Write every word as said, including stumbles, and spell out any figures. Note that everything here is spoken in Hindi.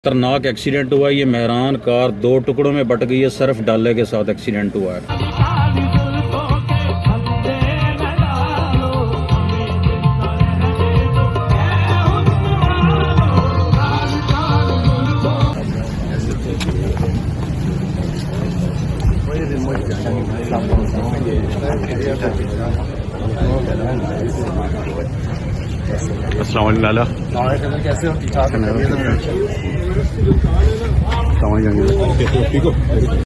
खतरनाक एक्सीडेंट हुआ है। ये मेहरान कार दो टुकड़ों में बट गई है। सर्फ डाले के साथ एक्सीडेंट हुआ है। अस्सलाम वालेकुम लाला, कैसे हो? ठीक ठाक। ठीक हो?